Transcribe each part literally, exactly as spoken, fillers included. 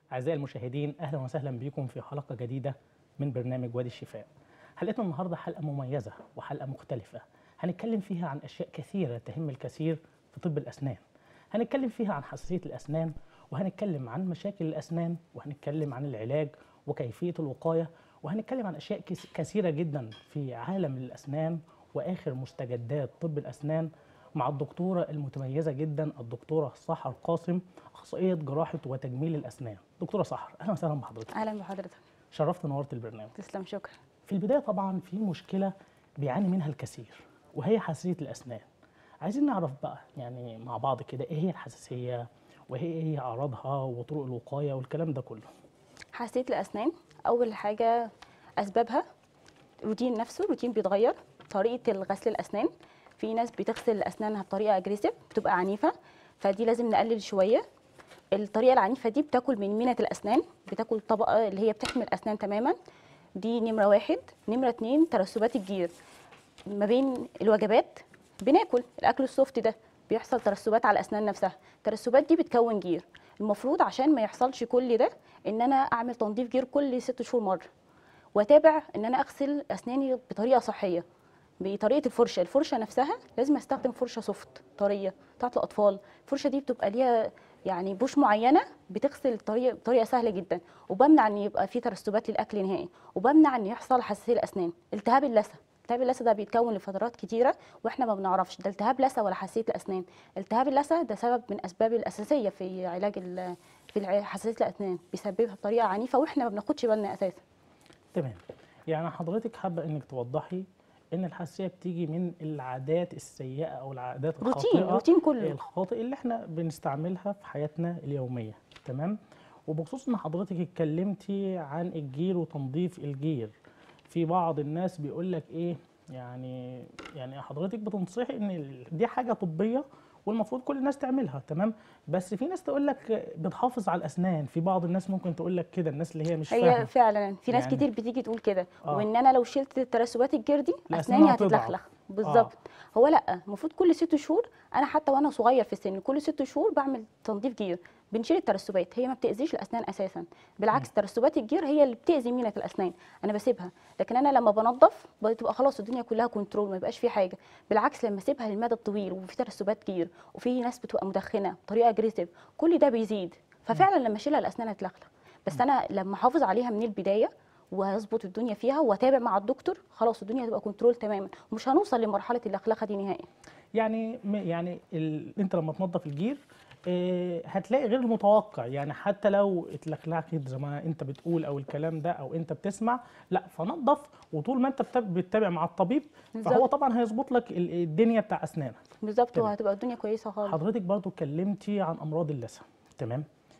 أعزائي المشاهدين، أهلا وسهلا بكم في حلقة جديدة من برنامج وادي الشفاء. حلقتنا النهاردة حلقة مميزة وحلقة مختلفة، هنتكلم فيها عن أشياء كثيرة تهم الكثير في طب الأسنان. هنتكلم فيها عن حساسية الأسنان، وهنتكلم عن مشاكل الأسنان، وهنتكلم عن العلاج وكيفية الوقاية، وهنتكلم عن أشياء كس- كثيرة جدا في عالم الأسنان وآخر مستجدات طب الأسنان مع الدكتورة المتميزة جدا الدكتورة سحر قاسم، أخصائية جراحة وتجميل الأسنان. دكتورة سحر، أهلا وسهلا بحضرتك. اهلا بحضرتك. شرفت ونورت البرنامج. تسلم، شكرا. في البداية طبعا في مشكلة بيعاني منها الكثير، وهي حساسية الأسنان. عايزين نعرف بقى يعني مع بعض كده إيه هي الحساسية، وإيه هي أعراضها وطرق الوقاية والكلام ده كله. حساسيه الاسنان، اول حاجه اسبابها روتين نفسه، روتين بيتغير. طريقه غسل الاسنان، في ناس بتغسل اسنانها بطريقه اجريسيف، بتبقى عنيفه، فدي لازم نقلل شويه. الطريقه العنيفه دي بتاكل من مينة الاسنان، بتاكل الطبقه اللي هي بتحمي الاسنان تماما. دي نمره واحد. نمره اتنين، ترسبات الجير ما بين الوجبات. بناكل الاكل السوفت ده، بيحصل ترسبات على الاسنان نفسها. الترسبات دي بتكون جير. المفروض عشان ما يحصلش كل ده ان انا اعمل تنظيف جير كل ست شهور مره، واتابع ان انا اغسل اسناني بطريقه صحيه بطريقه الفرشه. الفرشه نفسها لازم استخدم فرشه سوفت طريه بتاعت الاطفال. الفرشه دي بتبقى ليها يعني بوش معينه بتغسل الطريقه بطريقه سهله جدا، وبمنع ان يبقى في ترسبات للاكل نهائي، وبمنع ان يحصل حساسيه الاسنان. التهاب اللثه، التهاب اللثه ده بيتكون لفترات كتيره واحنا ما بنعرفش ده التهاب لثه ولا حساسيه الاسنان. التهاب اللثه ده سبب من اسباب الاساسيه في علاج ال- في الع- حساسيه الاسنان، بيسببها بطريقه عنيفه واحنا ما بناخدش بالنا اساسا. تمام. يعني حضرتك حابة إنك توضحي إن الحساسية بتيجي من العادات السيئة أو العادات روتين الخاطئة، روتين كله. الخاطئ اللي إحنا بنستعملها في حياتنا اليومية. تمام. وبخصوص إن حضرتك اتكلمتي عن الجير وتنظيف الجير، في بعض الناس بيقول لك إيه، يعني يعني حضرتك بتنصحي إن ال- دي حاجة طبية والمفروض كل الناس تعملها. تمام. بس في ناس تقول لك بتحافظ على الأسنان، في بعض الناس ممكن تقول لك كده، الناس اللي هي مش هي فاهمة. فعلا في ناس يعني كتير بتيجي تقول كده، اه وان انا لو شلت ترسبات الجير دي الأسنان اسناني هتضعف. هتتلخلخ. اه. بالظبط. هو لا، المفروض كل ست شهور، انا حتى وانا صغير في السن كل ست شهور بعمل تنظيف جير. بنشيل الترسبات، هي ما بتاذيش الاسنان اساسا. مم. بالعكس، ترسبات الجير هي اللي بتاذي مينة الاسنان. انا بسيبها، لكن انا لما بنظف بتبقى خلاص الدنيا كلها كنترول، ما يبقاش في حاجه. بالعكس، لما اسيبها للمدى الطويل وفي ترسبات جير وفي ناس بتبقى مدخنه بطريقه اجريسيف، كل ده بيزيد. مم. ففعلا لما اشيلها الاسنان هتلخلخ. بس انا لما احافظ عليها من البدايه وهظبط الدنيا فيها واتابع مع الدكتور، خلاص الدنيا هتبقى كنترول تماما، ومش هنوصل لمرحله اللخلخه دي نهائي. يعني م- يعني ال... انت لما تنظف الجير آه، هتلاقي غير المتوقع، يعني حتى لو اتلخلخت زي ما انت بتقول او الكلام ده او انت بتسمع، لا فنظف. وطول ما انت بت- بتتابع مع الطبيب فهو بالظبط. طبعا هيظبط لك ال- الدنيا بتاع اسنانك. بالظبط، تمام. وهتبقى الدنيا كويسه خالص. حضرتك برضو اتكلمتي عن امراض اللثه. تمام.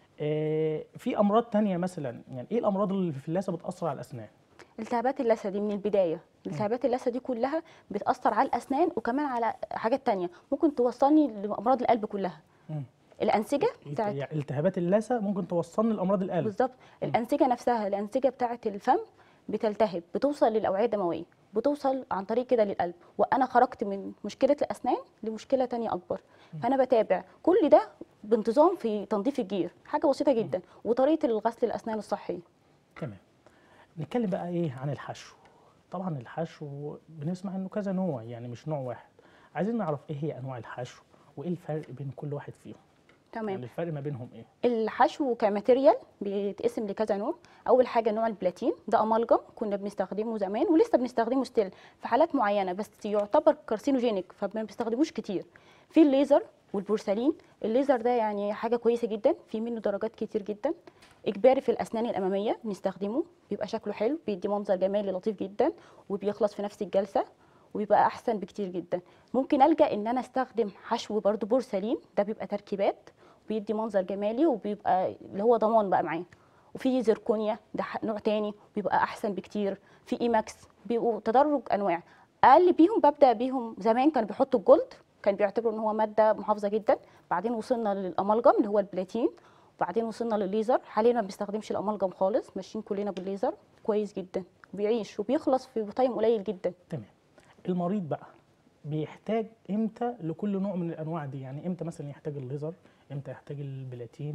آه، في امراض تانية مثلا، يعني ايه الامراض اللي في اللثه بتاثر على الاسنان؟ التهابات اللثه دي من البدايه، مم. التهابات اللثه دي كلها بتاثر على الاسنان وكمان على حاجات تانية ممكن توصلني لامراض القلب كلها. مم. الانسجه الت- بتاعت. يعني التهابات اللثه ممكن توصلني لامراض القلب. بالظبط. مم. الانسجه نفسها، الانسجه بتاعه الفم بتلتهب، بتوصل للاوعيه الدمويه، بتوصل عن طريق كده للقلب، وانا خرجت من مشكله الاسنان لمشكله تانية اكبر. فانا بتابع كل ده بانتظام في تنظيف الجير، حاجه بسيطه جدا، وطريقه الغسل الاسنان الصحيه. تمام. نتكلم بقى ايه عن الحشو. طبعا الحشو بنسمع انه كذا نوع، يعني مش نوع واحد. عايزين نعرف ايه هي انواع الحشو وايه الفرق بين كل واحد فيهم، تمام. يعني الفرق ما بينهم ايه. الحشو كماتيريال بيتقسم لكذا نوع. اول حاجه نوع البلاتين، ده امالجم كنا بنستخدمه زمان ولسه بنستخدمه ستيل في حالات معينه، بس يعتبر كارسينوجينيك فما بنستخدموش كتير. في الليزر والبورسلين. الليزر ده يعني حاجه كويسه جدا، في منه درجات كتير جدا. اجباري في الاسنان الاماميه بنستخدمه، بيبقى شكله حلو، بيدي منظر جمالي لطيف جدا، وبيخلص في نفس الجلسه، وبيبقى احسن بكتير جدا. ممكن الجا ان انا استخدم حشو برضو بورسلين، ده بيبقى تركيبات، بيدي منظر جمالي وبيبقى اللي هو ضمان بقى معاه. وفي زيركونيا، ده ح- نوع تاني بيبقى احسن بكتير. في ايماكس، بيبقوا تدرج انواع. اقل بيهم ببدا بيهم، زمان كانوا بيحطوا الجولد، كان بيعتبروا ان هو ماده محافظه جدا. بعدين وصلنا للامالجم اللي هو البلاتين، وبعدين وصلنا للليزر. حاليا ما بنستخدمش الامالجم خالص، ماشيين كلنا بالليزر كويس جدا، بيعيش وبيخلص في تايم قليل جدا. تمام. المريض بقى بيحتاج امتى لكل نوع من الانواع دي، يعني امتى مثلا يحتاج الليزر، امتى يحتاج البلاتين،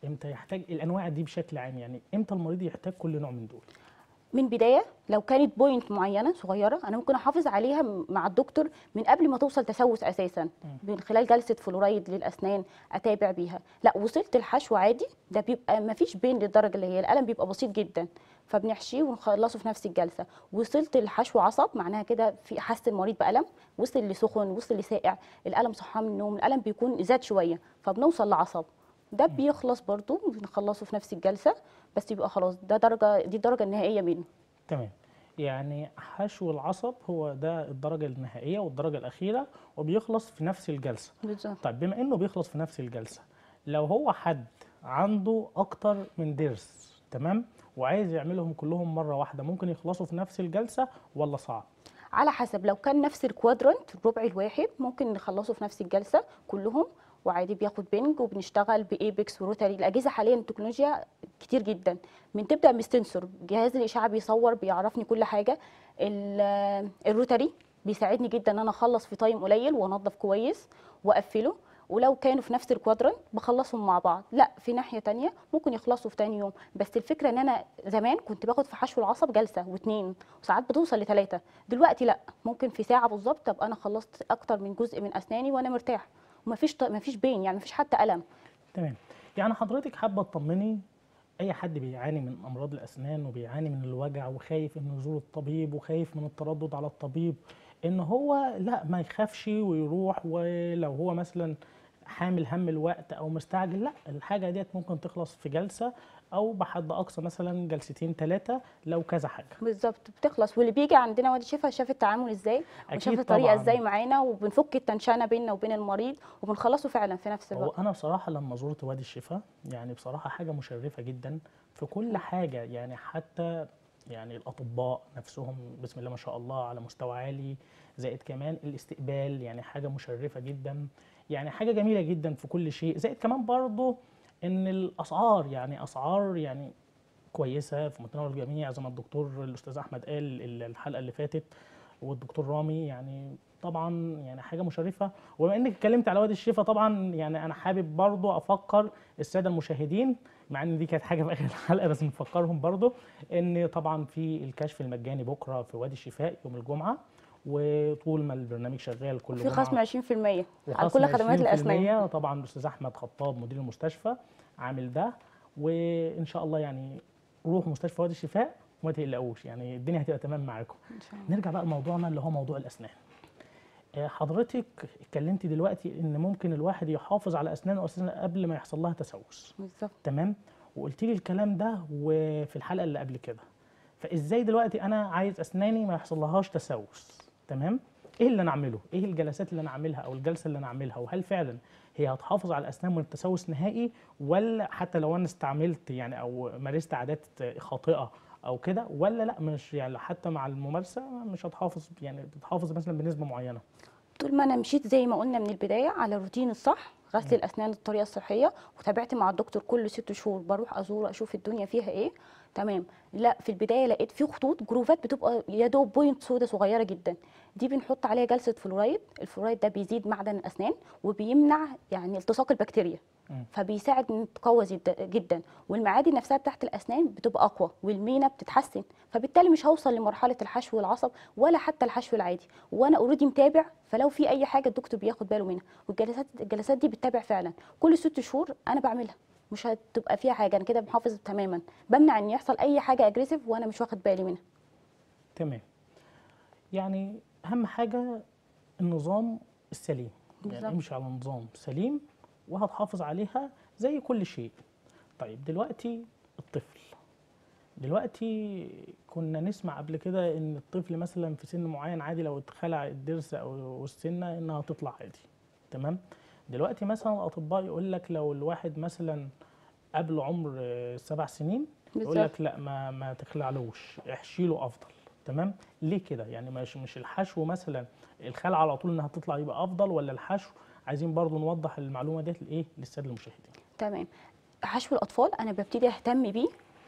امتى يحتاج الانواع دي بشكل عام؟ يعني امتى المريض يحتاج كل نوع من دول؟ من بدايه لو كانت بوينت معينه صغيره انا ممكن احافظ عليها م- مع الدكتور من قبل ما توصل تسوس اساسا، من خلال جلسه فلورايد للاسنان اتابع بيها. لا وصلت الحشو عادي، ده بيبقى ما فيش بين للدرجه اللي هي الالم بيبقى بسيط جدا، فبنحشيه ونخلصه في نفس الجلسه. وصلت الحشو عصب معناها كده في حس المريض بالم، وصل لسخن، وصل لساقع، الالم صحاه من النوم، الالم بيكون زاد شويه فبنوصل لعصب، ده بيخلص برضو بنخلصه في نفس الجلسه. بس يبقى خلاص ده درجه، دي الدرجه النهائيه منه. تمام. يعني حشو العصب هو ده الدرجة النهائية والدرجة الأخيرة، وبيخلص في نفس الجلسة. بالظبط. طيب بما إنه بيخلص في نفس الجلسة، لو هو حد عنده أكتر من ضرس، تمام، وعايز يعملهم كلهم مرة واحدة، ممكن يخلصوا في نفس الجلسة ولا صعب؟ على حسب، لو كان نفس الكوادرنت الربع الواحد ممكن نخلصه في نفس الجلسه كلهم وعادي، بياخد بنج وبنشتغل بايبكس وروتاري. الاجهزه حاليا التكنولوجيا كتير جدا، من تبدا من السنسور، جهاز الاشعه بيصور بيعرفني كل حاجه. ال- الروتاري بيساعدني جدا ان انا اخلص في تايم قليل وانضف كويس واقفله. ولو كانوا في نفس الكوادرنت بخلصهم مع بعض. لا في ناحيه تانية ممكن يخلصوا في تاني يوم، بس الفكره ان انا زمان كنت باخد في حشو العصب جلسه واثنين وساعات بتوصل لثلاثه، دلوقتي لا، ممكن في ساعه بالظبط ابقى انا خلصت اكتر من جزء من اسناني وانا مرتاح، ومفيش ط- مفيش بين، يعني مفيش حتى الم. تمام. يعني حضرتك حابة تطمني أي حد بيعاني من أمراض الأسنان وبيعاني من الوجع وخايف إنه يزور الطبيب وخايف من التردد على الطبيب، إن هو لا ما يخافش ويروح، ولو هو مثلا حامل هم الوقت أو مستعجل، لا الحاجة ديت ممكن تخلص في جلسة أو بحد أقصى مثلا جلستين ثلاثة لو كذا حاجة. بالظبط بتخلص. واللي بيجي عندنا وادي شفا شاف التعامل ازاي وشاف أكيد الطريقه ازاي طبعا. معانا، وبنفك التنشانه بيننا وبين المريض وبنخلصه فعلا في نفس هو الوقت. أنا بصراحة لما زرت وادي الشفا، يعني بصراحة حاجة مشرفة جدا في كل حاجة، يعني حتى يعني الأطباء نفسهم بسم الله ما شاء الله على مستوى عالي، زائد كمان الاستقبال، يعني حاجة مشرفة جدا، يعني حاجة جميلة جدا في كل شيء، زائد كمان برضو إن الأسعار، يعني أسعار يعني كويسة في متناول الجميع، زي ما الدكتور الأستاذ أحمد قال الحلقة اللي فاتت، والدكتور رامي، يعني طبعا يعني حاجه مشرفه. وبما انك اتكلمت على وادي الشفا، طبعا يعني انا حابب برضو افكر الساده المشاهدين، مع ان دي كانت حاجه في اخر الحلقه بس نفكرهم برضو، ان طبعا في الكشف المجاني بكره في وادي الشفاء يوم الجمعه، وطول ما البرنامج شغال كل وفي خصم جمعه عشرين في المية على وخصم كل خدمات الاسنان. عشرين في المية. طبعا الاستاذ احمد خطاب مدير المستشفى عامل ده، وان شاء الله يعني روحوا مستشفى وادي الشفاء وما تقلقوش، يعني الدنيا هتبقى تمام معاكم. ان شاء الله. نرجع بقى لموضوعنا اللي هو موضوع الاسنان. آه، حضرتك اتكلمتي دلوقتي ان ممكن الواحد يحافظ على اسنانه اساسا قبل ما يحصل لها تسوس، بالظبط. تمام، وقلت لي الكلام ده وفي الحلقه اللي قبل كده، فازاي دلوقتي انا عايز اسناني ما يحصل لهاش تسوس، تمام، ايه اللي انا اعمله؟ ايه الجلسات اللي انا اعملها او الجلسه اللي انا اعملها؟ وهل فعلا هي هتحافظ على الاسنان من التسوس نهائي، ولا حتى لو انا استعملت يعني او مارست عادات خاطئه او كده، ولا لا مش يعني حتى مع الممارسه مش هتحافظ، يعني بتحافظ مثلا بنسبه معينه؟ طول ما انا مشيت زي ما قلنا من البدايه على الروتين الصح، غسل الاسنان بالطريقه الصحيه، وتابعت مع الدكتور كل ست شهور بروح ازور اشوف الدنيا فيها ايه، تمام. لا في البدايه لقيت في خطوط جروفات بتبقى يا دوب بوينت سودا صغيره جدا، دي بنحط عليها جلسه فلورايد. الفلورايد ده بيزيد معدن الاسنان وبيمنع يعني التصاق البكتيريا، مم. فبيساعد ان تقوى جد- جدا، والمعادن نفسها بتاعت الاسنان بتبقى اقوى والمينا بتتحسن، فبالتالي مش هوصل لمرحله الحشو العصب ولا حتى الحشو العادي، وانا اوريدي متابع، فلو في اي حاجه الدكتور بياخد باله منها. والجلسات الجلسات دي بتتابع فعلا كل ست شهور انا بعملها، مش هتبقى فيها حاجه، انا كده محافظ تماما، بمنع ان يحصل اي حاجه اجريسيف وانا مش واخد بالي منها. تمام. يعني اهم حاجه النظام السليم، يعني بالظبط. امشي على نظام سليم وهتحافظ عليها زي كل شيء. طيب دلوقتي الطفل، دلوقتي كنا نسمع قبل كده ان الطفل مثلا في سن معين عادي لو اتخلع الضرس او السنه انها تطلع عادي، تمام. دلوقتي مثلا الاطباء يقول لك لو الواحد مثلا قبل عمر آه، سبع سنين، يقول بالظبط. لك لا ما ما تخلعلوش، احشي له افضل، تمام. ليه كده؟ يعني مش مش الحشو مثلا الخلع على طول انها تطلع يبقى افضل، ولا الحشو؟ عايزين برضو نوضح المعلومه ديت لايه للساده المشاهدين. تمام. حشو الاطفال انا ببتدي اهتم بيه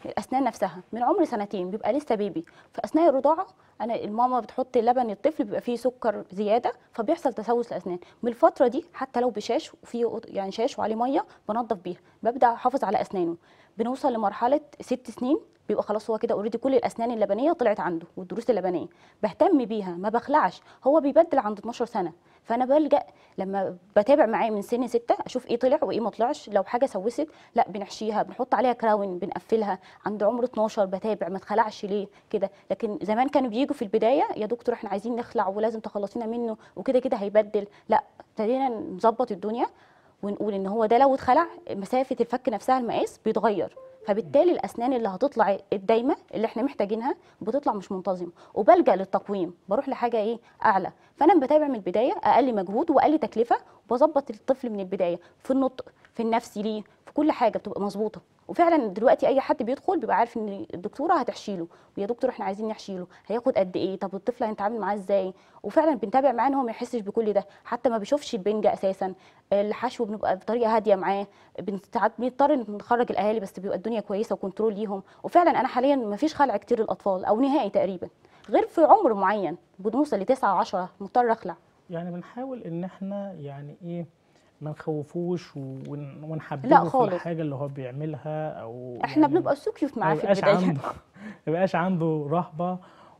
الاسنان نفسها من عمر سنتين بيبقى لسه بيبي، في اثناء الرضاعه انا الماما بتحط لبن الطفل بيبقى فيه سكر زياده فبيحصل تسوس الاسنان. من الفتره دي حتى لو بشاش وفي يعني شاش وعليه ميه بنضف بيها، ببدا احافظ على اسنانه. بنوصل لمرحله ست سنين بيبقى خلاص هو كده اوريدي كل الاسنان اللبنيه طلعت عنده والضروس اللبنيه، بهتم بيها ما بخلعش. هو بيبدل عند اتناشر سنه، فانا بلجأ لما بتابع معاه من سن ستة اشوف ايه طلع وايه ما طلعش. لو حاجه سوست لا بنحشيها، بنحط عليها كراون، بنقفلها. عند عمر اتناشر بتابع ما اتخلعش ليه كده. لكن زمان كانوا بييجوا في البدايه يا دكتور احنا عايزين نخلع ولازم تخلصينا منه وكده كده هيبدل، لا ابتدينا نظبط الدنيا ونقول ان هو ده لو اتخلع مسافه الفك نفسها المقاس بيتغير، فبالتالي الاسنان اللي هتطلع الدايمه اللي احنا محتاجينها بتطلع مش منتظمه، وبلجأ للتقويم بروح لحاجه ايه اعلى. فانا بتابع من البدايه اقل مجهود واقل تكلفه، وبظبط الطفل من البدايه في النطق في النفسي ليه في كل حاجه بتبقى مظبوطه. وفعلا دلوقتي اي حد بيدخل بيبقى عارف ان الدكتوره هتحشيله، ويا دكتور احنا عايزين نحشيله هياخد قد ايه، طب الطفل هنتعامل معاه ازاي. وفعلا بنتابع معاه ان هو ما يحسش بكل ده، حتى ما بيشوفش البنج اساسا. الحشو بنبقى بطريقه هاديه معاه، بن- ساعات بنضطر نخرج الاهالي بس بيبقى الدنيا كويسه وكنترول ليهم. وفعلا انا حاليا ما فيش خلع كتير للاطفال او نهائي تقريبا، غير في عمر معين بنوصل لتسعة عشرة مضطر اخلع. يعني بنحاول ان احنا يعني ايه ما نخوفوش ون- لا ونحببه في خالص، الحاجه اللي هو بيعملها، او احنا يعني بنبقى سكيوت ما معاه في يبقاش البدايه. عنده ما يبقاش عنده رهبه.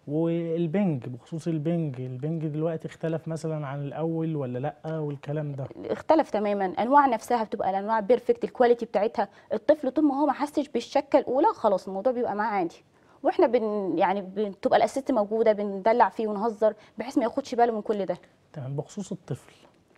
والبنج، بخصوص البنج البنج دلوقتي اختلف مثلا عن الاول ولا لا والكلام ده؟ اختلف تماما، انواع نفسها بتبقى الانواع بيرفكت، الكواليتي بتاعتها الطفل طول ما هو ما حسش بالشكه الاولى خلاص الموضوع بيبقى معاه عادي. واحنا بن يعني بتبقى الاسيست موجوده بندلع فيه ونهزر بحيث ما ياخدش باله من كل ده. تمام. بخصوص الطفل،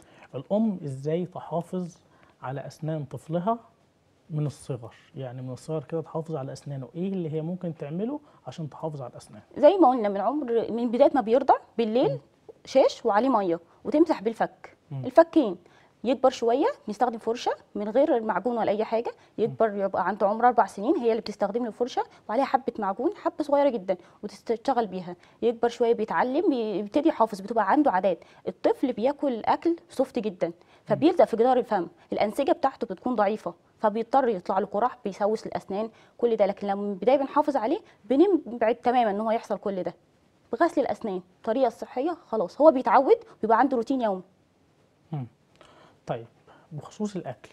الام ازاي تحافظ على اسنان طفلها من الصغر؟ يعني من الصغر كده تحافظ على اسنانه، ايه اللي هي ممكن تعمله عشان تحافظ على الاسنان؟ زي ما قلنا من عمر من بدايه ما بيرضع بالليل مم. شاش وعليه ميه وتمسح بالفك مم. الفكين. يكبر شويه نستخدم فرشه من غير معجون ولا اي حاجه، يكبر يبقى عنده عمر اربع سنين هي اللي بتستخدم له فرشه وعليها حبه معجون حبه صغيره جدا وتشتغل بيها. يكبر شويه بيتعلم بيبتدي يحافظ، بتبقى عنده عادات. الطفل بياكل اكل سوفت جدا فبيلزق في جدار الفم، الانسجه بتاعته بتكون ضعيفه فبيضطر يطلع له قراح بيسوس الاسنان كل ده. لكن لما من البدايه بنحافظ عليه بنبعد تماما ان هو يحصل كل ده بغسل الاسنان الطريقه الصحيه. خلاص هو بيتعود بيبقى عنده روتين يومي. مم. طيب، بخصوص الاكل،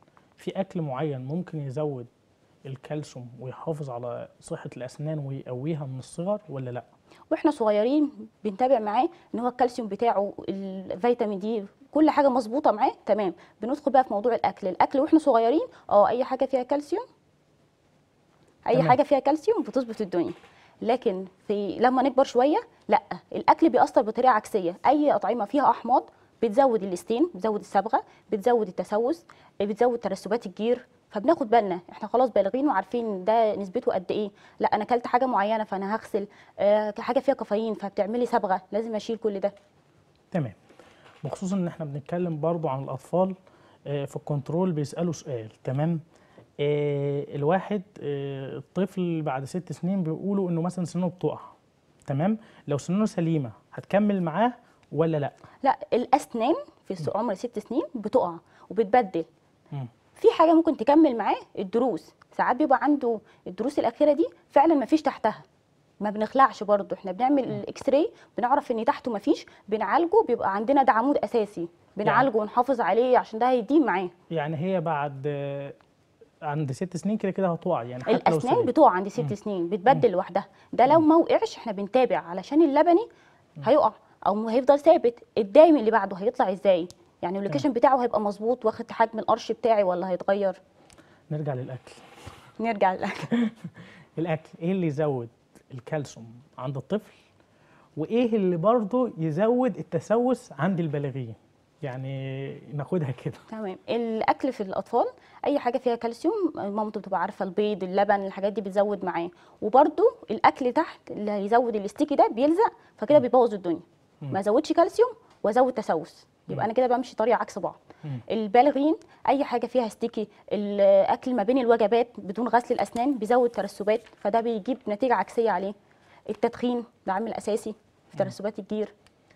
في اكل معين ممكن يزود الكالسيوم ويحافظ على صحة الاسنان ويقويها من الصغر ولا لا؟ واحنا صغيرين بنتابع معاه ان هو الكالسيوم بتاعه الفيتامين دي كل حاجه مظبوطه معاه تمام. بندخل بقى في موضوع الاكل الاكل واحنا صغيرين اه اي حاجه فيها كالسيوم اي تمام. حاجه فيها كالسيوم بتظبط الدنيا. لكن في لما نكبر شويه لا، الاكل بيأثر بطريقه عكسيه. اي اطعمه فيها احماض بتزود الاستين، بتزود الصبغه، بتزود التسوس، بتزود ترسبات الجير. فبناخد بالنا احنا خلاص بالغين وعارفين ده نسبته قد ايه. لا انا اكلت حاجه معينه فانا هغسل، آه حاجه فيها كافيين فبتعملي صبغه لازم اشيل كل ده. تمام. بخصوص ان احنا بنتكلم برضو عن الاطفال، آه، في الكنترول بيسألوا سؤال. تمام. آه، الواحد آه، الطفل بعد ست سنين بيقولوا انه مثلا سنه بتقع. تمام. لو سنه سليمة هتكمل معاه ولا لا؟ لا الاسنان في الس- عمر ست سنين بتقع وبتبدل. مم. في حاجه ممكن تكمل معاه الدروس، ساعات بيبقى عنده الدروس الاخيره دي فعلا ما فيش تحتها ما بنخلعش برضه. احنا بنعمل مم. الاكس راي بنعرف ان تحته ما فيش بنعالجه بيبقى عندنا ده عمود اساسي يعني بنعالجه ونحافظ عليه عشان ده هيديم معاه. يعني هي بعد آه، عند ست سنين كده كده هتقع، يعني حتى لو الاسنان سليم. بتقع عند ست مم. سنين مم. بتبدل لوحدها. ده لو مم. ما وقعش احنا بنتابع علشان اللبني مم. هيقع او هيفضل ثابت. الدايم اللي بعده هيطلع ازاي؟ يعني تمام. اللوكيشن بتاعه هيبقى مظبوط واخد حجم القرش بتاعي ولا هيتغير؟ نرجع للاكل. نرجع للاكل. الاكل ايه اللي يزود الكالسيوم عند الطفل، وايه اللي برضه يزود التسوس عند البالغين؟ يعني ناخدها كده. تمام. الاكل في الاطفال اي حاجه فيها كالسيوم مامته بتبقى عارفه، البيض اللبن الحاجات دي بتزود معاه. وبرده الاكل تحت اللي هيزود الاستيكي ده بيلزق فكده مم. بيبوظ الدنيا. مم. ما ازودش كالسيوم وازود تسوس يبقى مم. انا كده بمشي طريقه عكس بعض. مم. البالغين اي حاجه فيها ستيكي، الاكل ما بين الوجبات بدون غسل الاسنان بيزود ترسبات فده بيجيب نتيجه عكسيه عليه. التدخين ده عامل اساسي في ترسبات الجير.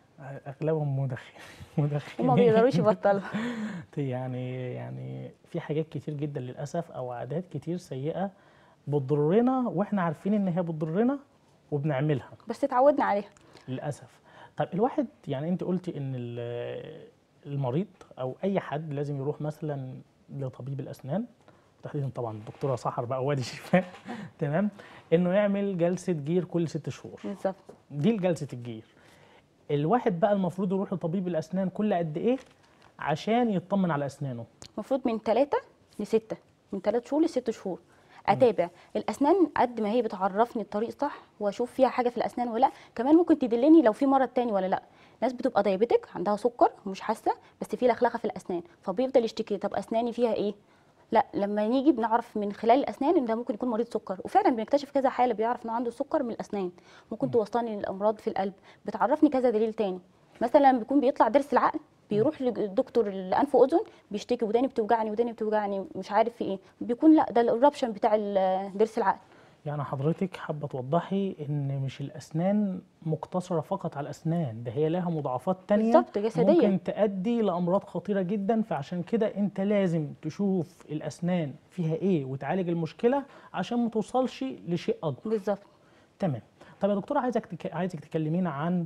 اغلبهم مدخن مدخنين. وما بيقدروش يبطلوا. يعني يعني في حاجات كتير جدا للاسف او عادات كتير سيئه بتضرنا واحنا عارفين ان هي بتضرنا وبنعملها بس اتعودنا عليها. للاسف. طب الواحد يعني انت قلتي ان ال- المريض او اي حد لازم يروح مثلا لطبيب الاسنان، تحديدا طبعا الدكتوره سحر بقى وادي الشفاء تمام، انه يعمل جلسه جير كل ست شهور. بالظبط. دي جلسه الجير. الواحد بقى المفروض يروح لطبيب الاسنان كل قد ايه عشان يطمن على اسنانه؟ المفروض من ثلاثة لستة، من ثلاث شهور لست شهور اتابع الاسنان قد ما هي بتعرفني الطريق صح واشوف فيها حاجه في الاسنان ولا لا. كمان ممكن تدلني لو في مرض تاني ولا لا. ناس بتبقى دايبتك عندها سكر ومش حاسه بس في لخلخه في الاسنان فبيفضل يشتكي طب اسناني فيها ايه. لا لما نيجي بنعرف من خلال الاسنان ان ده ممكن يكون مريض سكر، وفعلا بنكتشف كذا حاله بيعرف انه عنده سكر من الاسنان. ممكن توصلني للامراض في القلب، بتعرفني كذا دليل تاني. مثلا بيكون بيطلع ضرس العقل بيروح للدكتور الانف واذن بيشتكي وداني بتوجعني وداني بتوجعني مش عارف في ايه، بيكون لا ده الربشن بتاع ال- ضرس العقل. يعني حضرتك حابه توضحي ان مش الاسنان مقتصره فقط على الاسنان، ده هي لها مضاعفات تانية بالظبط جسديا. ممكن تؤدي لامراض خطيره جدا، فعشان كده انت لازم تشوف الاسنان فيها ايه وتعالج المشكله عشان ما توصلش لشيء اكبر. بالظبط. تمام. طب يا دكتوره عايزك تك... عايزك تكلمينا عن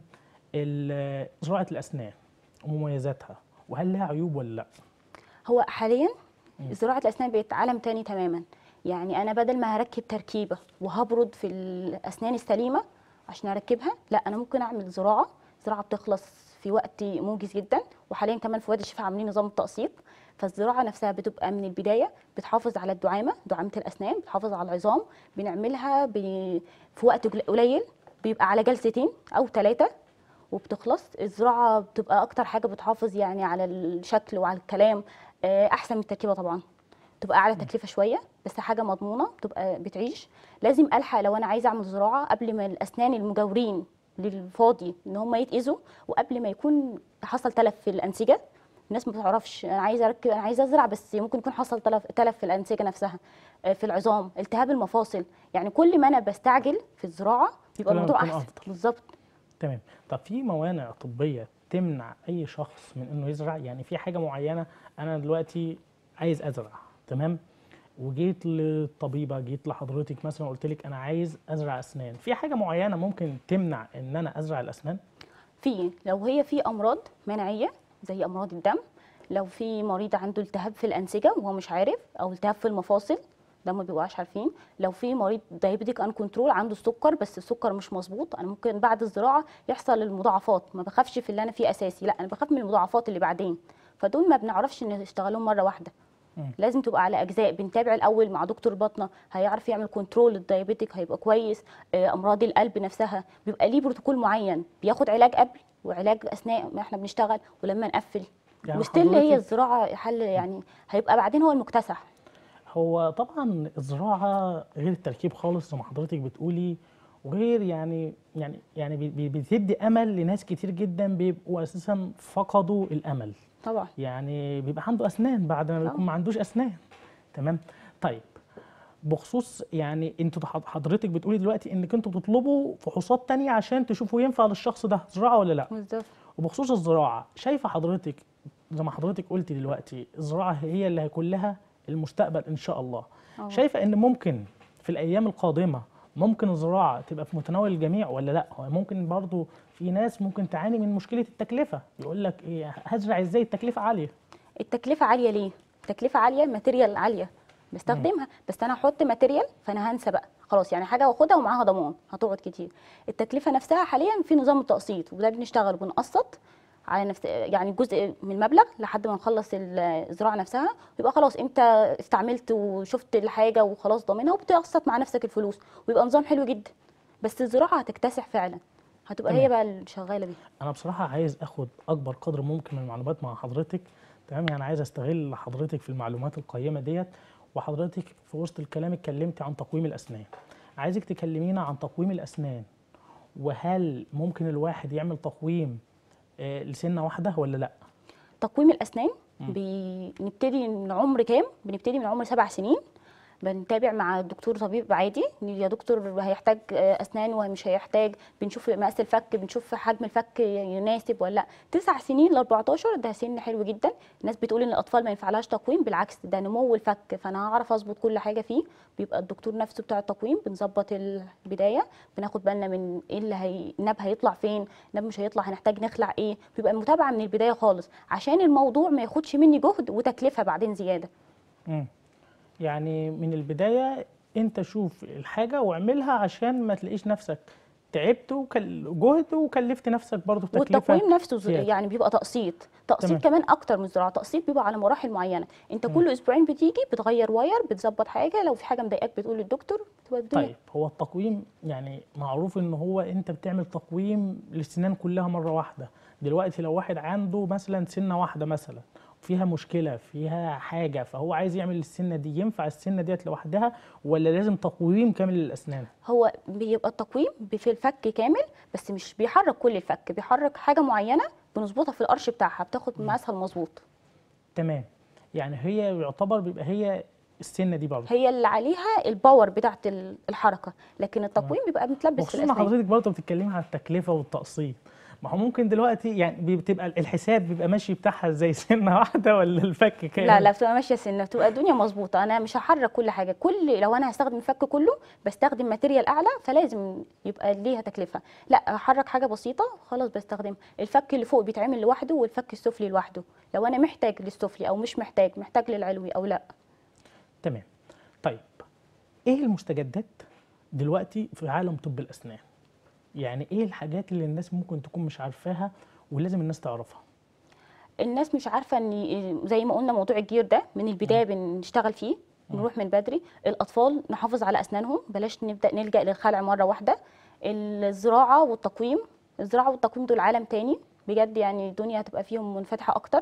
ال- زراعه الاسنان ومميزاتها، وهل لها عيوب ولا لا؟ هو حاليا مم. زراعه الاسنان بقت عالم تاني تماما. يعني انا بدل ما هركب تركيبه وهبرد في الاسنان السليمه عشان اركبها، لا انا ممكن اعمل زراعه. زراعه بتخلص في وقت موجز جدا، وحاليا كمان في وادي الشفاء عاملين نظام التقسيط. فالزراعه نفسها بتبقى من البدايه بتحافظ على الدعامه، دعامه الاسنان، بتحافظ على العظام. بنعملها ب... في وقت قليل، بيبقى على جلستين او ثلاثه وبتخلص. الزراعه بتبقى اكتر حاجه بتحافظ يعني على الشكل وعلى الكلام. آه، احسن من التركيبه طبعا، تبقى اعلى تكلفه شويه بس حاجه مضمونه بتبقى بتعيش. لازم الحق لو انا عايزه اعمل زراعه قبل ما الاسنان المجاورين للفاضي ان هم يتاذوا، وقبل ما يكون حصل تلف في الانسجه. الناس ما بتعرفش انا عايزه اركب انا عايزه ازرع بس ممكن يكون حصل تلف تلف في الانسجه نفسها، آه، في العظام، التهاب المفاصل. يعني كل ما انا بستعجل في الزراعه بيبقى كل ما الموضوع بيكون احسن. أفضل. بالظبط. تمام. طب في موانع طبية تمنع أي شخص من إنه يزرع؟ يعني في حاجة معينة، أنا دلوقتي عايز أزرع، تمام، وجيت للطبيبة، جيت لحضرتك مثلا قلت لك أنا عايز أزرع أسنان، في حاجة معينة ممكن تمنع إن أنا أزرع الأسنان؟ في لو هي في امراض مناعيه زي امراض الدم، لو في مريض عنده التهاب في الانسجه وهو مش عارف، او التهاب في المفاصل ده ما بيبقاش عارفين، لو في مريض دايبيتيك ان كنترول عنده السكر بس السكر مش مظبوط، انا ممكن بعد الزراعه يحصل المضاعفات. ما بخافش في اللي انا فيه اساسي، لا انا بخاف من المضاعفات اللي بعدين. فدول ما بنعرفش نشتغلهم مره واحده. مم. لازم تبقى على اجزاء. بنتابع الاول مع دكتور باطنه هيعرف يعمل كنترول للدايابيتيك هيبقى كويس. آه، امراض القلب نفسها بيبقى ليه بروتوكول معين، بياخد علاج قبل وعلاج اثناء ما احنا بنشتغل ولما نقفل. يعني وستيل هي حضرتك، الزراعه حل يعني، هيبقى بعدين هو المكتسح. هو طبعا الزراعة غير التركيب خالص زي ما حضرتك بتقولي، وغير يعني يعني يعني بي- بي- بتدي أمل لناس كتير جدا بيبقوا أساسا فقدوا الأمل. طبعا. يعني بيبقى عنده اسنان بعد ما بيكون اه. ما عندوش اسنان. تمام. طيب بخصوص يعني انتوا حض- حضرتك بتقولي دلوقتي انك انتوا بتطلبوا فحوصات تانية عشان تشوفوا ينفع للشخص ده زراعة ولا لا. بالظبط. وبخصوص الزراعة، شايفة حضرتك زي ما حضرتك قلتي دلوقتي الزراعة هي اللي هيكون لها المستقبل ان شاء الله. اه. شايفة ان ممكن في الايام القادمة ممكن الزراعة تبقى في متناول الجميع ولا لا؟ هو ممكن برضو في ناس ممكن تعاني من مشكلة التكلفة، يقول لك ايه هزرع ازاي التكلفة عالية. التكلفه عاليه ليه؟ التكلفه عاليه، ماتيريال عاليه بستخدمها، بس انا هحط ماتيريال فانا هنسى بقى خلاص. يعني حاجه واخدها ومعاها ضمان هتقعد كتير. التكلفه نفسها حاليا في نظام التقسيط، وده بنشتغل وبنقسط على نفس يعني جزء من المبلغ لحد ما نخلص الزراعه نفسها، ويبقى خلاص انت استعملت وشفت الحاجه وخلاص ضامنها، وبتقسط مع نفسك الفلوس، ويبقى نظام حلو جدا. بس الزراعه هتكتسح فعلا، هتبقى تمام. هي بقى اللي شغاله بيها. انا بصراحه عايز اخد اكبر قدر ممكن من المعلومات مع حضرتك، تمام، يعني عايز استغل حضرتك في المعلومات القيمه ديت. وحضرتك في وسط الكلام اتكلمتي عن تقويم الاسنان، عايزك تكلمينا عن تقويم الاسنان، وهل ممكن الواحد يعمل تقويم آه، لسنه واحده ولا لا؟ تقويم الاسنان مم. بنبتدي من عمر كام؟ بنبتدي من عمر سبع سنين. بنتابع مع الدكتور طبيب عادي، يا دكتور هيحتاج آه، اسنان ومش هيحتاج، بنشوف مقاس الفك، بنشوف حجم الفك يناسب ولا لا. تسع سنين ل أربعتاشر ده سن حلو جدا. الناس بتقول ان الاطفال ما ينفعلهاش تقويم، بالعكس ده نمو الفك، فانا هعرف اظبط كل حاجه فيه. بيبقى الدكتور نفسه بتاع التقويم، بنظبط البدايه، بناخد بالنا من ايه اللي هي الناب هيطلع فين، الناب مش هيطلع هنحتاج نخلع ايه. بيبقى المتابعه من البدايه خالص عشان الموضوع ما ياخدش مني جهد وتكلفه بعدين زياده. مم. يعني من البداية انت شوف الحاجة واعملها عشان ما تلاقيش نفسك تعبت وكل جهد وكلفت نفسك برضو تكلفة والتقويم نفسه ز- زيادة. يعني بيبقى تقسيط، تقسيط تمام. كمان اكتر من الزراعه. تقسيط بيبقى على مراحل معينه، انت مم. كل اسبوعين بتيجي بتغير واير، بتظبط حاجه، لو في حاجه مضايقاك بتقول للدكتور، بتبقى الدنيا. طيب هو التقويم يعني معروف ان هو انت بتعمل تقويم للسنان كلها مرة واحدة. دلوقتي لو واحد عنده مثلا سنة واحدة مثلا فيها مشكلة فيها حاجة فهو عايز يعمل السنة دي، ينفع السنة ديت لوحدها ولا لازم تقويم كامل للأسنان؟ هو بيبقى التقويم ب- في الفك كامل، بس مش بيحرك كل الفك، بيحرك حاجه معينه بنظبطها في القرش بتاعها، بتاخد مقاسها المظبوط. تمام. يعني هي يعتبر بيبقى هي السنة دي برضه. هي اللي عليها الباور بتاعت ال- الحركه، لكن تمام. التقويم بيبقى متلبس في وخصوصا ان الاسنان. حضرتك برضه بتتكلمي عن التكلفه والتقسيط، ما هو ممكن دلوقتي يعني بتبقى الحساب بيبقى ماشي بتاعها زي سنه واحده ولا الفك لا كامل؟ لا، بتبقى ماشيه سنه، بتبقى الدنيا مظبوطه. انا مش هحرك كل حاجه، كل لو انا هستخدم الفك كله بستخدم ماتيريال اعلى، فلازم يبقى ليها تكلفه. لا، هحرك حاجه بسيطه خلاص بستخدم الفك اللي فوق بيتعمل لوحده والفك السفلي لوحده، لو انا محتاج للسفلي او مش محتاج، محتاج للعلوي او لا. تمام. طيب ايه المستجدات دلوقتي في عالم طب الاسنان؟ يعني ايه الحاجات اللي الناس ممكن تكون مش عارفاها ولازم الناس تعرفها؟ الناس مش عارفه ان زي ما قلنا موضوع الجير ده من البدايه بنشتغل فيه، مم. نروح من بدري. الاطفال نحافظ على اسنانهم، بلاش نبدا نلجا للخلع مره واحده. الزراعه والتقويم، الزراعه والتقويم دول عالم تاني بجد، يعني الدنيا هتبقى فيهم منفتحه اكتر.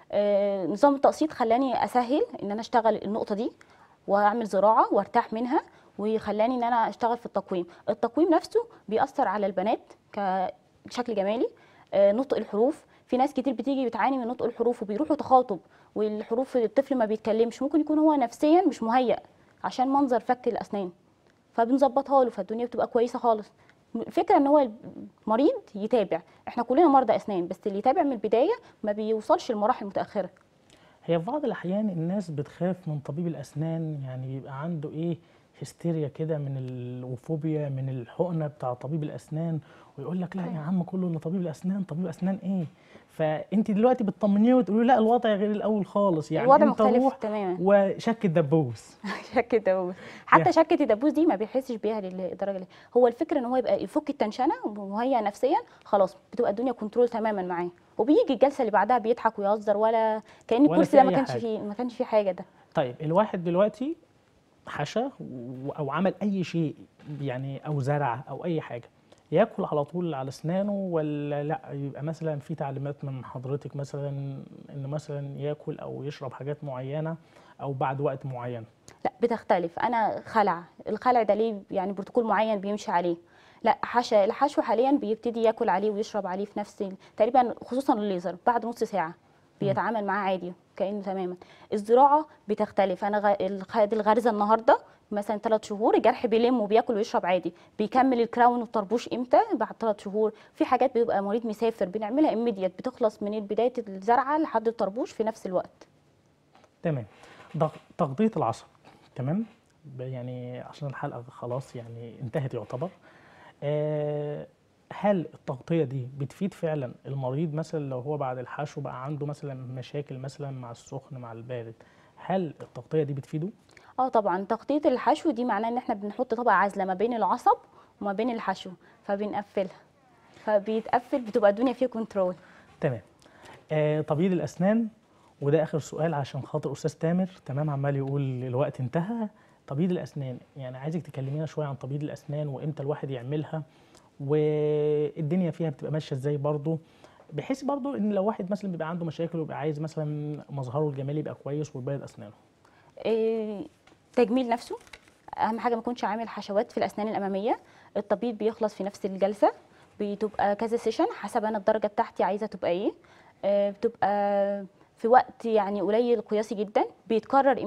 آه، نظام التقسيط خلاني اسهل ان انا اشتغل النقطه دي واعمل زراعه وارتاح منها، وخلاني ان انا اشتغل في التقويم. التقويم نفسه بيأثر على البنات كشكل جمالي. آه، نطق الحروف، في ناس كتير بتيجي بتعاني من نطق الحروف وبيروحوا تخاطب والحروف الطفل ما بيتكلمش، ممكن يكون هو نفسيا مش مهيأ عشان منظر فك الاسنان، فبنظبطها له، فالدنيا بتبقى كويسه خالص. الفكره ان هو المريض يتابع، احنا كلنا مرضى اسنان، بس اللي يتابع من البدايه ما بيوصلش لمراحل متاخره. هي في بعض الأحيان الناس بتخاف من طبيب الأسنان، يعني بيبقى عنده إيه هستيريا كده من ال- وفوبيا من الحقنة بتاع طبيب الأسنان، ويقول لك لا يا عم كله إلا طبيب الأسنان، طبيب أسنان إيه؟ فأنت دلوقتي بتطمنيه وتقولي له لا الوضع غير الأول خالص، يعني الوضع أنت مختلف روح تماما. وشك الدبوس. شكة دبوس، يعني حتى شكة الدبوس دي ما بيحسش بيها للدرجه دي. هو الفكره ان هو يبقى يفك التنشنه ومهيأ نفسيا، خلاص بتبقى الدنيا كنترول تماما معاه، وبيجي الجلسه اللي بعدها بيضحك ويهزر، ولا كأن ولا الكرسي في ده ما أي كانش حاجة. فيه ما كانش فيه حاجه ده. طيب الواحد دلوقتي حشى و- أو عمل أي شيء يعني أو زرع أو أي حاجة، ياكل على طول على اسنانه ولا لا يبقى مثلا في تعليمات من حضرتك مثلا ان مثلا ياكل او يشرب حاجات معينه او بعد وقت معين؟ لا، بتختلف. انا خلع، الخلع ده ليه يعني بروتوكول معين بيمشي عليه. لا، حشى الحشو حاليا بيبتدي ياكل عليه ويشرب عليه في نفس ال- تقريبا، خصوصا الليزر بعد نص ساعه مم. بيتعامل معاه عادي كانه تماما. الزراعه بتختلف، انا غ- الخ- دي الغرزه النهارده مثلا ثلاث شهور، الجرح بيلم وبياكل ويشرب عادي. بيكمل الكراون والطربوش امتى؟ بعد ثلاث شهور. في حاجات بيبقى مريض مسافر بنعملها immediate، بتخلص من بدايه الزرعه لحد الطربوش في نفس الوقت. تمام. ضغ- تغطيه العصب، تمام. ب- يعني عشان الحلقه خلاص يعني انتهت يعتبر. آه هل التغطيه دي بتفيد فعلا المريض مثلا لو هو بعد الحشو بقى عنده مثلا مشاكل مثلا مع السخن مع البارد، هل التغطيه دي بتفيده؟ اه طبعا، تغطية الحشو دي معناه ان احنا بنحط طبقة عازلة ما بين العصب وما بين الحشو، فبنقفلها، فبيتقفل، بتبقى الدنيا فيه كنترول. تمام. آه تبييض الاسنان، وده اخر سؤال عشان خاطر استاذ تامر تمام عمال يقول الوقت انتهى. تبييض الاسنان، يعني عايزك تكلمينا شويه عن تبييض الاسنان وامتى الواحد يعملها والدنيا فيها بتبقى ماشيه ازاي برضه، بحيث برضه ان لو واحد مثلا بيبقى عنده مشاكل ويبقى عايز مثلا مظهره الجمالي يبقى كويس ويبيض اسنانه. إيه، تجميل نفسه اهم حاجة، ما يكونش عامل حشوات في الاسنان الامامية. التبييض بيخلص في نفس الجلسة، بتبقى كذا سيشن حسب انا الدرجة بتاعتي عايزة تبقى ايه. آه، بتبقى في وقت يعني قليل قياسي جدا. بيتكرر امتى؟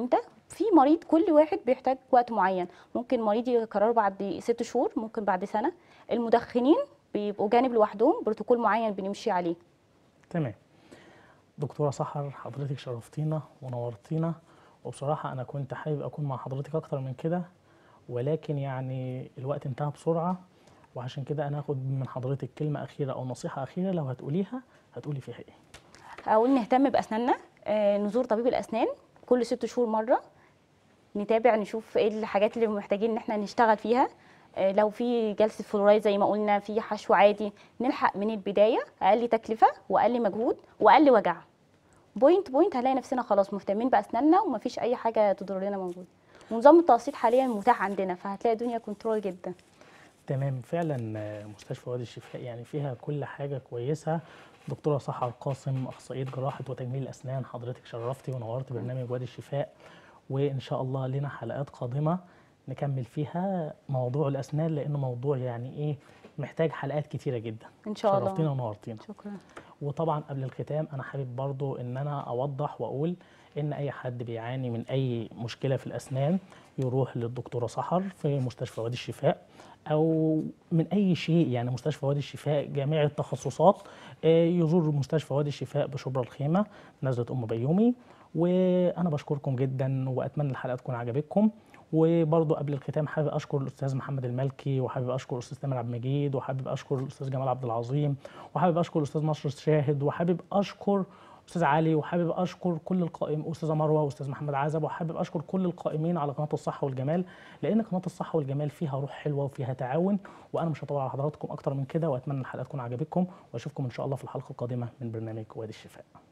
في مريض كل واحد بيحتاج وقت معين، ممكن مريض يكرره بعد ست شهور، ممكن بعد سنه. المدخنين بيبقوا جانب لوحدهم، بروتوكول معين بنمشي عليه. تمام. دكتورة سحر، حضرتك شرفتينا ونورتينا، وبصراحة أنا كنت حابب أكون مع حضرتك أكتر من كده، ولكن يعني الوقت انتهى بسرعة، وعشان كده أنا هاخد من حضرتك كلمة أخيرة أو نصيحة أخيرة لو هتقوليها هتقولي فيها إيه؟ اقول نهتم باسناننا، آه، نزور طبيب الاسنان كل ست شهور مره، نتابع نشوف ايه الحاجات اللي محتاجين ان احنا نشتغل فيها. آه، لو في جلسه فلورايد زي ما قلنا، في حشو عادي، نلحق من البدايه، اقل تكلفه واقل مجهود واقل وجع. بوينت بوينت هنلاقي نفسنا خلاص مهتمين باسناننا ومفيش اي حاجه تضرنا موجود. ونظام التقسيط حاليا متاح عندنا، فهتلاقي الدنيا كنترول جدا. تمام. فعلا آه، مستشفى وادي الشفاء يعني فيها كل حاجة كويسة. دكتورة سحر قاسم، أخصائية جراحة وتجميل الأسنان، حضرتك شرفتي ونورت برنامج وادي الشفاء، وإن شاء الله لنا حلقات قادمة نكمل فيها موضوع الأسنان، لأنه موضوع يعني إيه محتاج حلقات كتيرة جدا. ان شاء الله. شرفتينا ونورتينا. شكرا. وطبعا قبل الختام انا حابب برضو ان انا اوضح واقول ان اي حد بيعاني من اي مشكله في الاسنان يروح للدكتوره سحر في مستشفى وادي الشفاء، او من اي شيء يعني مستشفى وادي الشفاء جميع التخصصات. آه، يزور مستشفى وادي الشفاء بشبرا الخيمه نزله ام بيومي. وانا بشكركم جدا واتمنى الحلقه تكون عجبتكم. وبرضه قبل الختام حابب اشكر الاستاذ محمد المالكي، وحابب اشكر الاستاذ تامر عبد المجيد، وحابب اشكر الاستاذ جمال عبد العظيم، وحابب اشكر الاستاذ نصر شاهد، وحابب اشكر استاذ علي، وحابب اشكر كل القائم استاذه مروه واستاذ محمد عزب، وحابب اشكر كل القائمين على قناه الصحه والجمال، لان قناه الصحه والجمال فيها روح حلوه وفيها تعاون. وانا مش هطول على حضراتكم اكتر من كده، واتمنى الحلقه تكون عجبتكم، واشوفكم ان شاء الله في الحلقه القادمه من برنامج وادي الشفاء.